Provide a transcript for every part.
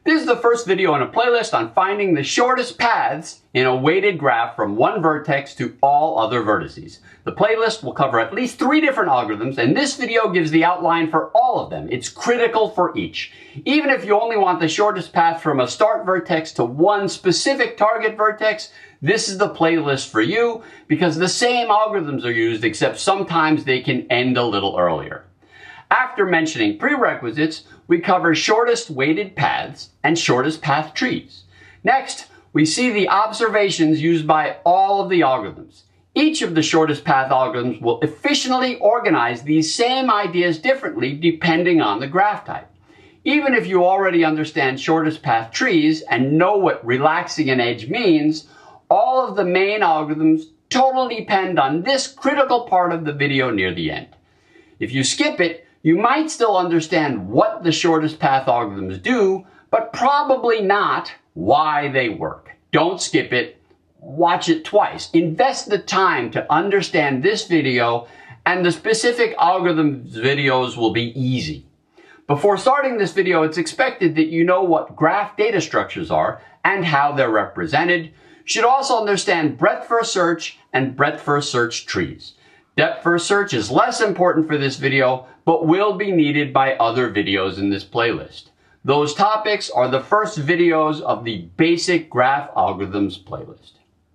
This is the first video in a playlist on finding the shortest paths in a weighted graph from one vertex to all other vertices. The playlist will cover at least 3 different algorithms, and this video gives the outline for all of them. It's critical for each. Even if you only want the shortest path from a start vertex to one specific target vertex, this is the playlist for you because the same algorithms are used, except sometimes they can end a little earlier. After mentioning prerequisites, we cover shortest weighted paths and shortest path trees. Next, we see the observations used by all of the algorithms. Each of the shortest path algorithms will efficiently organize these same ideas differently depending on the graph type. Even if you already understand shortest path trees and know what relaxing an edge means, all of the main algorithms totally depend on this critical part of the video near the end. If you skip it, you might still understand what the shortest path algorithms do, but probably not why they work. Don't skip it. Watch it twice. Invest the time to understand this video, and the specific algorithms videos will be easy. Before starting this video, it's expected that you know what graph data structures are and how they're represented. You should also understand breadth first search and breadth first search trees. Depth first search is less important for this video, but will be needed by other videos in this playlist. Those topics are the first videos of the basic graph algorithms playlist.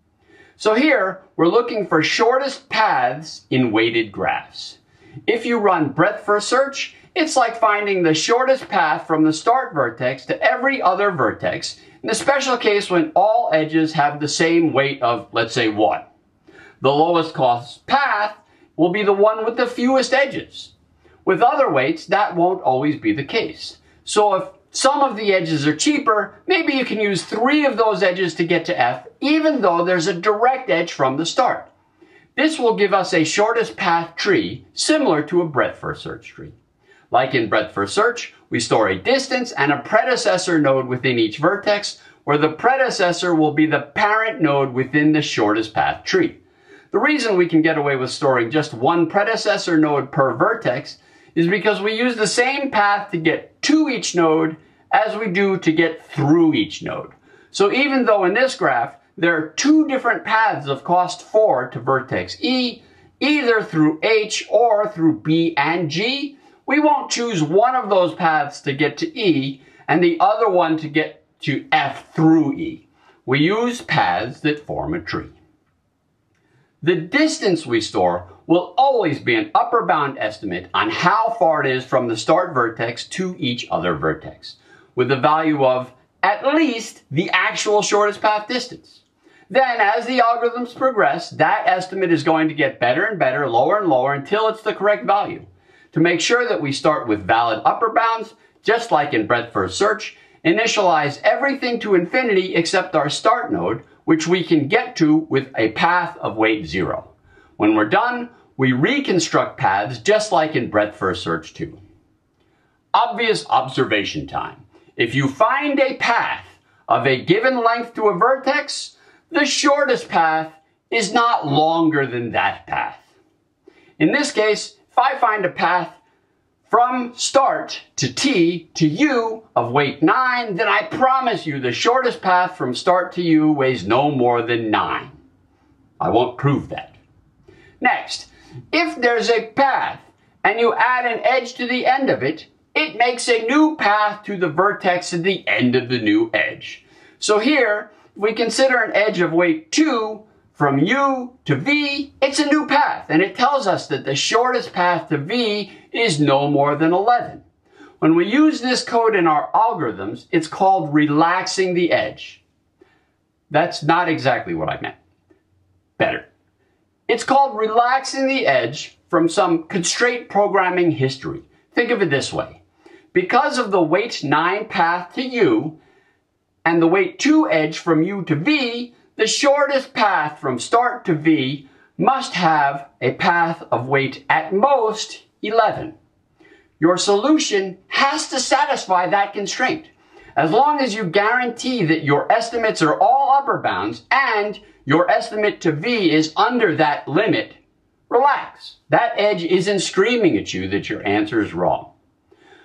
So here, we're looking for shortest paths in weighted graphs. If you run breadth first search, it's like finding the shortest path from the start vertex to every other vertex, in the special case when all edges have the same weight of, let's say, 1. The lowest cost path will be the one with the fewest edges. With other weights, that won't always be the case. So if some of the edges are cheaper, maybe you can use 3 of those edges to get to F, even though there's a direct edge from the start. This will give us a shortest path tree, similar to a breadth first search tree. Like in breadth first search, we store a distance and a predecessor node within each vertex, where the predecessor will be the parent node within the shortest path tree. The reason we can get away with storing just one predecessor node per vertex is because we use the same path to get to each node as we do to get through each node. So even though in this graph there are 2 different paths of cost 4 to vertex E, either through H or through B and G, we won't choose one of those paths to get to E and the other one to get to F through E. We use paths that form a tree. The distance we store will always be an upper bound estimate on how far it is from the start vertex to each other vertex, with a value of at least the actual shortest path distance. Then, as the algorithms progress, that estimate is going to get better and better, lower and lower, until it's the correct value. To make sure that we start with valid upper bounds, just like in breadth first search, initialize everything to infinity except our start node, which we can get to with a path of weight 0. When we're done, we reconstruct paths just like in breadth first search too. Obvious observation time. If you find a path of a given length to a vertex, the shortest path is not longer than that path. In this case, if I find a path from start to T to U of weight 9, then I promise you the shortest path from start to U weighs no more than 9. I won't prove that. Next, if there's a path and you add an edge to the end of it, it makes a new path to the vertex at the end of the new edge. So here, if we consider an edge of weight 2, from U to V, it's a new path, and it tells us that the shortest path to V is no more than 11. When we use this code in our algorithms, it's called relaxing the edge. That's not exactly what I meant. Better. It's called relaxing the edge from some constraint programming history. Think of it this way. Because of the weight 9 path to U and the weight 2 edge from U to V, the shortest path from start to V must have a path of weight at most 11. Your solution has to satisfy that constraint. As long as you guarantee that your estimates are all upper bounds and your estimate to V is under that limit, relax. That edge isn't screaming at you that your answer is wrong.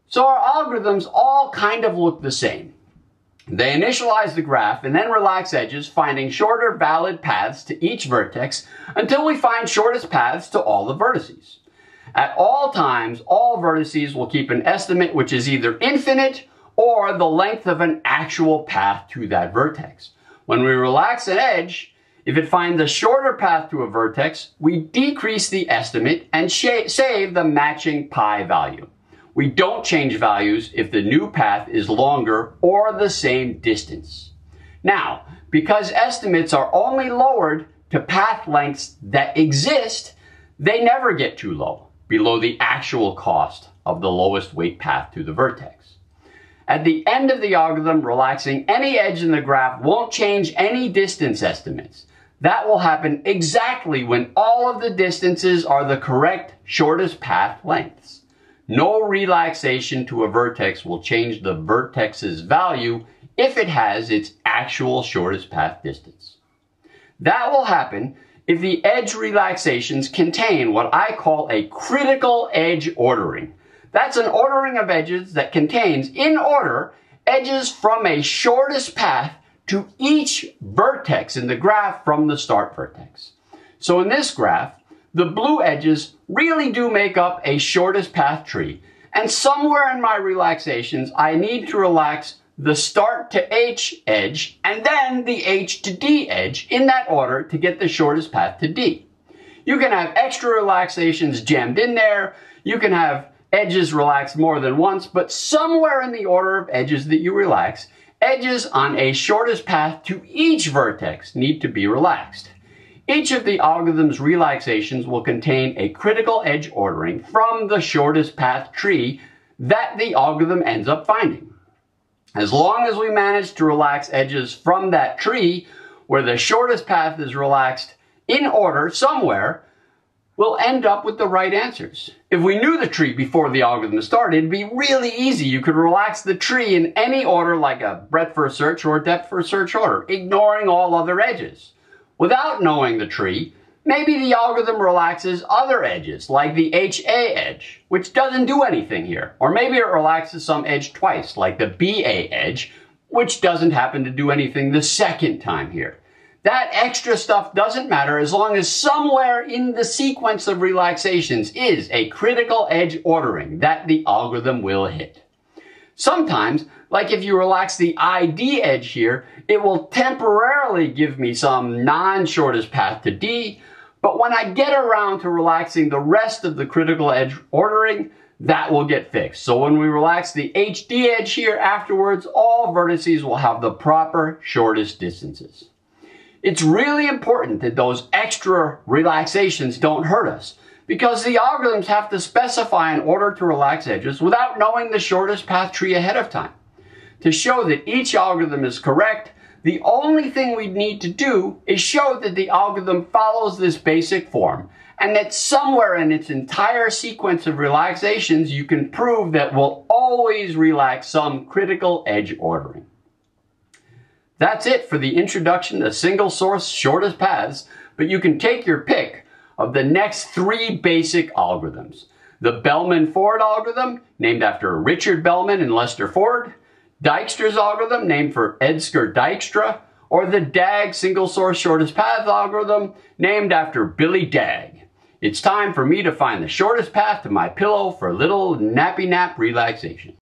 So our algorithms all kind of look the same. They initialize the graph and then relax edges, finding shorter valid paths to each vertex until we find shortest paths to all the vertices. At all times, all vertices will keep an estimate which is either infinite or the length of an actual path to that vertex. When we relax an edge, if it finds a shorter path to a vertex, we decrease the estimate and save the matching pi value. We don't change values if the new path is longer or the same distance. Now, because estimates are only lowered to path lengths that exist, they never get too low, below the actual cost of the lowest weight path to the vertex. At the end of the algorithm, relaxing any edge in the graph won't change any distance estimates. That will happen exactly when all of the distances are the correct shortest path lengths. No relaxation to a vertex will change the vertex's value if it has its actual shortest path distance. That will happen if the edge relaxations contain what I call a critical edge ordering. That's an ordering of edges that contains, in order, edges from a shortest path to each vertex in the graph from the start vertex. So in this graph, the blue edges really do make up a shortest path tree, and somewhere in my relaxations I need to relax the start to H edge and then the H to D edge in that order to get the shortest path to D. You can have extra relaxations jammed in there, you can have edges relaxed more than once, but somewhere in the order of edges that you relax, edges on a shortest path to each vertex need to be relaxed. Each of the algorithm's relaxations will contain a critical edge ordering from the shortest path tree that the algorithm ends up finding. As long as we manage to relax edges from that tree where the shortest path is relaxed in order somewhere, we'll end up with the right answers. If we knew the tree before the algorithm started, it'd be really easy. You could relax the tree in any order, like a breadth first search or depth first search order, ignoring all other edges. Without knowing the tree, maybe the algorithm relaxes other edges, like the HA edge, which doesn't do anything here. Or maybe it relaxes some edge twice, like the BA edge, which doesn't happen to do anything the second time here. That extra stuff doesn't matter as long as somewhere in the sequence of relaxations is a critical edge ordering that the algorithm will hit. Sometimes, like if you relax the ID edge here, it will temporarily give me some non-shortest path to D, but when I get around to relaxing the rest of the critical edge ordering, that will get fixed. So when we relax the HD edge here afterwards, all vertices will have the proper shortest distances. It's really important that those extra relaxations don't hurt us, because the algorithms have to specify an order to relax edges without knowing the shortest path tree ahead of time. To show that each algorithm is correct, the only thing we need to do is show that the algorithm follows this basic form, and that somewhere in its entire sequence of relaxations you can prove that we'll always relax some critical edge ordering. That's it for the introduction to single source shortest paths, but you can take your pick of the next three basic algorithms. The Bellman-Ford algorithm, named after Richard Bellman and Lester Ford, Dijkstra's algorithm, named for Edsger Dijkstra, or the DAG single source shortest path algorithm, named after Billy Dagg. It's time for me to find the shortest path to my pillow for a little nappy nap relaxation.